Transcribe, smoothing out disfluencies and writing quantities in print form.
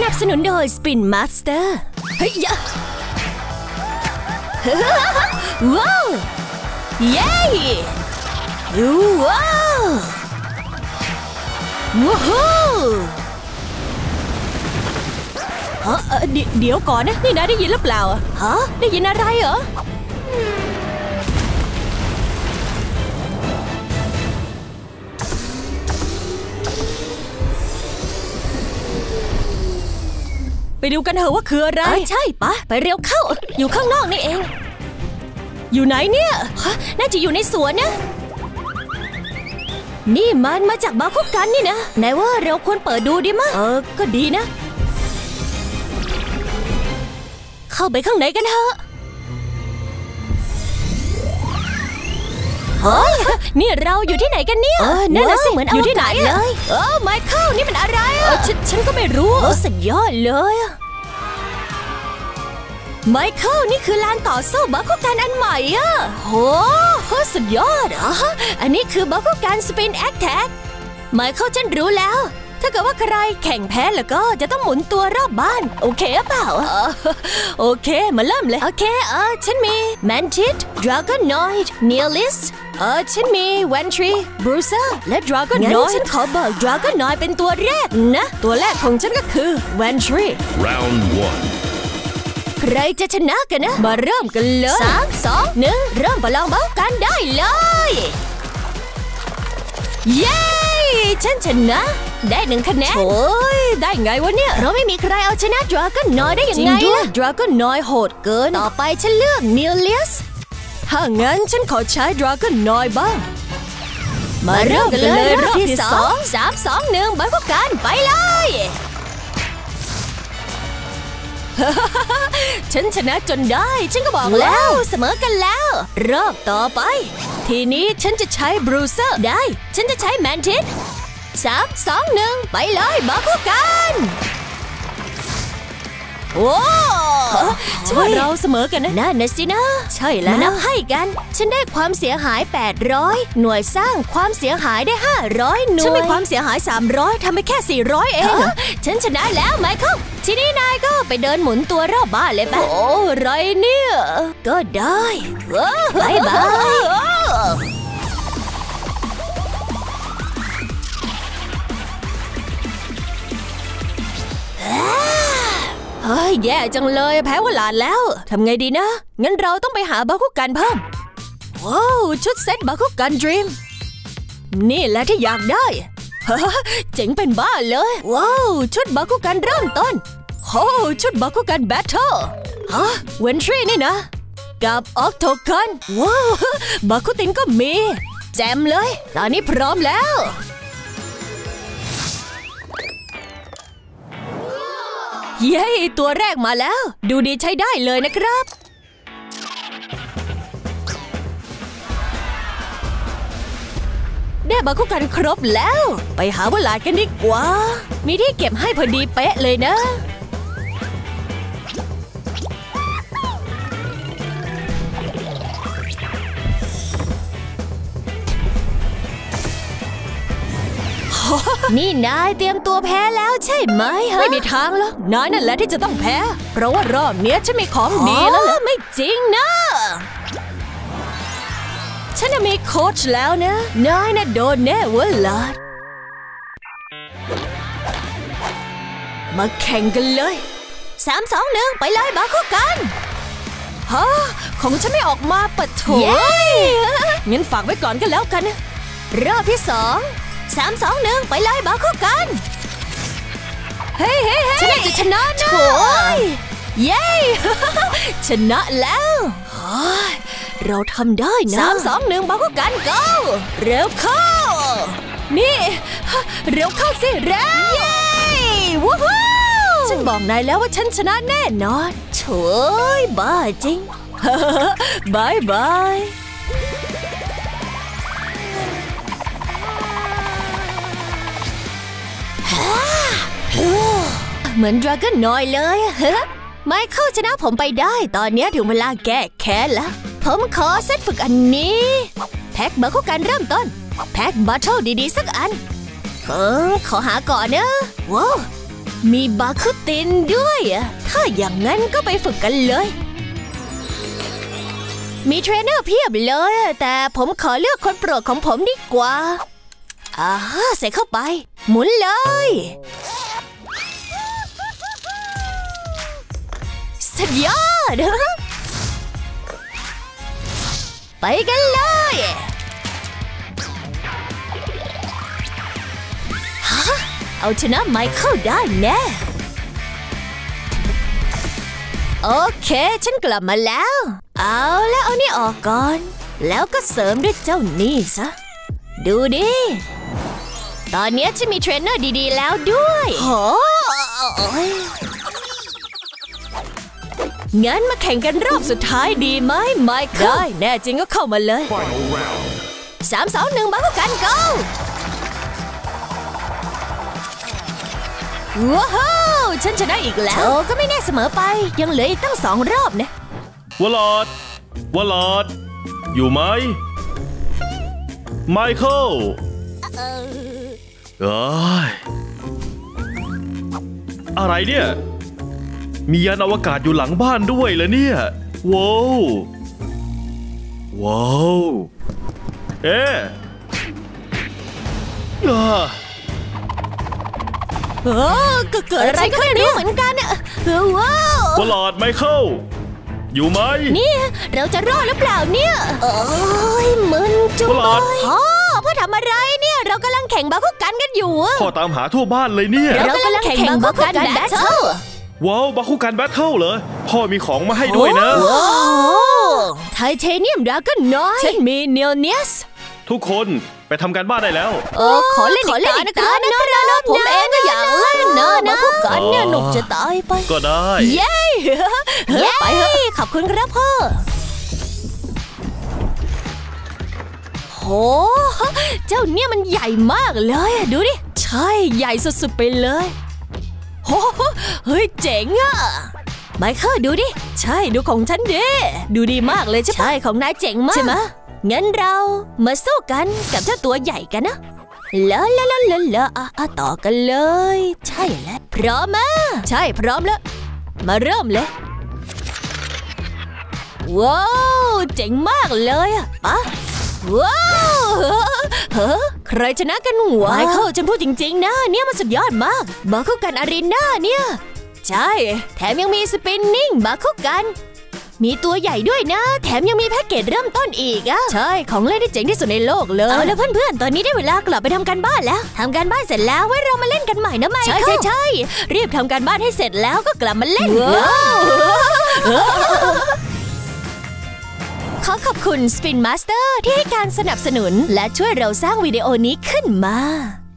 นับสนุนโดย Spin Master เฮ้ยว้าวเย้ว้าวว้าวเดี๋ยวก่อนนะนี่นายได้ยินหรือเปล่าฮะได้ยินอะไรเหรอไปดูกันเถอะว่าคืออะไรใช่ปะไปเร็วเข้าอยู่ข้างนอกนี่เองอยู่ไหนเนี่ยน่าจะอยู่ในสวนนะนี่มันมาจากบาคุกันนี่นะไหนว่าเราควรเปิดดูดีมั้ยก็ดีนะเข้าไปข้างในกันเถอะเฮ้ยนี่เราอยู่ที่ไหนกันเนี่ยนั่นน่ะสิเหมือนอยู่ที่ไหนเลยไมเคิลนี่มันอะไรฉันก็ไม่รู้สุดยอดเลยไมเคิลนี่คือลานต่อสู้บาคุกันอันใหม่อะโหสุดยอดอันนี้คือบาคุกันสปินแอคแท็กไมเคิลฉันรู้แล้วถ้าเกิดว่าใครแข่งแพ้แล้วก็จะต้องหมุนตัวรอบบ้านโอเคเปล่าโอเคมาเริ่มเลยโอเคฉันมีแมนทิสดราก้อนนอยด์เนียลิสฉันมีแวนทรีบรูเซอร์และดราก้อนนอยด์ฉันขอเบิกดราก้อนนอยด์เป็นตัวแรกนะตัวแรกของฉันก็คือแวนทรี Round 1 ใครจะชนะกันนะมาเริ่มกันเลย3 2 1เริ่มประลองเบากันได้เลยเย้ฉันชนะได้1 คะแนนโอ้ยได้ไงวะเนี่ยเราไม่มีใครเอาชนะดราก้อนนอยด์ได้ยังไงล่ะดราก้อนนอยด์โหดเกินต่อไปฉันเลือกเนียลิสถ้างั้นฉันขอใช้ดราก้อนนอยด์บ้างมาเริ่มกันเลยรอบที่2 3 2 1ไปพบกันไปเลยฉันชนะจนได้ฉันก็บอกแล้วเสมอกันแล้วรอบต่อไปทีนี้ฉันจะใช้บรูเซอร์ได้ฉันจะใช้แมนทิส3 2 1ไปเลยบาคุกันโอ้ฉันว่าเราเสมอกันนะนั่นนะสินะใช่แล้วนับให้กันฉันได้ความเสียหาย800หน่วยสร้างความเสียหายได้500หน่วยฉันมีความเสียหาย300ทำไปแค่400เองฉันชนะแล้วไมเคิลทีนี้นายก็ไปเดินหมุนตัวรอบบ้านเลยปะโอ้ไรเนี่ยก็ได้บายบายเฮ้ยแย่จังเลยแพ้วลาดแล้วทำไงดีนะงั้นเราต้องไปหาบาคุกันเพิ่มว้าวชุดเซ็ตบาคุกันดรีมนี่แหละที่อยากได้เจ๋งเป็นบ้าเลยว้าวชุดบาคุกันเริ่มต้นโอ้ชุดบาคุกันแบทเทิลเวนทรีนี่นะกับออกโทกันว้าวบาคุตินก็มีแจมเลยตอนนี้พร้อมแล้วเย้ตัวแรกมาแล้วดูดีใช้ได้เลยนะครับได้บาคุกันครบแล้วไปหาวลาดกันดีกว่ามีที่เก็บให้พอดีเป๊ะเลยนะนี่นายเตรียมตัวแพ้แล้วใช่ไหมฮะไม่มีทางหรอกนายนั่นแหละที่จะต้องแพ้เพราะว่ารอบนี้ฉันมีของดีแล้วล่ะไม่จริงนะฉันมีโค้ชแล้วนะนายน่ะโดนแน่เว้ยล่ะมาแข่งกันเลย3 2 1ไปเลยบาคุกันฮะของฉันไม่ออกมาปะโถงั้นฝากไว้ก่อนกันแล้วกันนะรอบที่2 3 2 1ไปเลยบาคุกันเฮ้ยฉันจะชนะนะเย้ชนะแล้วเราทำได้นะ3 2 1บาคุกัน go เร็วเข้านี่เร็วเข้าสิเร็วเย้วู้ฮู้ฉันบอกนายแล้วว่าฉันชนะแน่นอนโถ่บ้าจริงบายบายเหมือนดราก้อนนอยเลยไมเคิลชนะผมไปได้ตอนนี้ถึงเวลาแก้แค้นแล้วผมขอเซตฝึกอันนี้แพ็คบาคุกันเริ่มต้นแพ็คบัตเทิลดีๆสักอันขอหาก่อนนะว้าวมีบาคุตินด้วยถ้าอย่างนั้นก็ไปฝึกกันเลยมีเทรนเนอร์เพียบเลยแต่ผมขอเลือกคนโปรดของผมดีกว่าใส่เข้าไปหมุนเลยสุดยอดไปกันเลยเอาชนะไมเคิลได้แน่โอเคฉันกลับมาแล้วเอาแล้วเอานี่ออกก่อนแล้วก็เสริมด้วยเจ้านี่ซะดูดิตอนนี้ฉันมีเทรนเนอร์ดีๆแล้วด้วยโอ้ยงั้นมาแข่งกันรอบสุดท้ายดีไหมไมเคิลได้แน่จริงก็เข้ามาเลย Final round. 3 2 1 มาพบกัน go ว้าวฉันชนะอีกแล้วโธ่ก็ไม่แน่เสมอไปยังเหลืออีกตั้ง2 รอบนะวลอดอยู่ไหมไมเคิลอะไรเนี่ยมียานอวกาศอยู่หลังบ้านด้วยเหรอเนี่ยว้าวเอ๊ะก็เกิดอะไรก็ไม่รู้เหมือนกันว้าววลอดไมเคิลอยู่ไหมนี่เราจะรอดหรือเปล่าเนี่ยโอ้ยมึนจุ๊บเลยพ่อทำอะไรเนี่ยเรากำลังแข่งบาคุกันกันอยู่พ่อตามหาทั่วบ้านเลยเนี่ยเรากำลังแข่งบาคุกันแบทเทิลว้าวบาคุกันแบทเทิลเหรอพ่อมีของมาให้ด้วยนะไทเทเนียมดราก้อนน้อยฉันมีเนียลเนียสทุกคนไปทำการบ้านได้แล้วขอเล่นอีกนะครับผมเองก็อยากเล่นนะบาคุกันเนี่ยหนุกจะตายไปก็ได้เย้ไปเฮ้ยขอบคุณครับพ่อโหเจ้าเนี่ยมันใหญ่มากเลยดูดิใช่ใหญ่สุดๆไปเลยโหเฮ้ยเจ๋งอะไมเคิลดูดิใช่ดูของฉันดิดูดีมากเลยใช่ของนายเจ๋งมากใช่ไหมงั้นเรามาสู้กันกับเจ้าตัวใหญ่กันนะละต่อกันเลยใช่แล้วพร้อมไหมใช่พร้อมแล้วมาเริ่มเลยว้าวเจ๋งมากเลยอะว้าวใครชนะกันวะไมเคิลฉันพูดจริงๆนะเนี่ยมันสุดยอดมากบาคุกันอารีนาเนี่ยใช่แถมยังมีสปินนิ่งบาคุกันมีตัวใหญ่ด้วยนะแถมยังมีแพ็กเกจเริ่มต้นอีกใช่ของเล่นที่เจ๋งที่สุดในโลกเลยเอาแล้วเพื่อนๆตอนนี้ได้เวลากลับไปทำการบ้านแล้วทำการบ้านเสร็จแล้วไว้เรามาเล่นกันใหม่นะไมเคิลใช่รีบทำการบ้านให้เสร็จแล้วก็กลับมาเล่นขอขอบคุณ Spin Master ที่ให้การสนับสนุนและช่วยเราสร้างวิดีโอนี้ขึ้นมา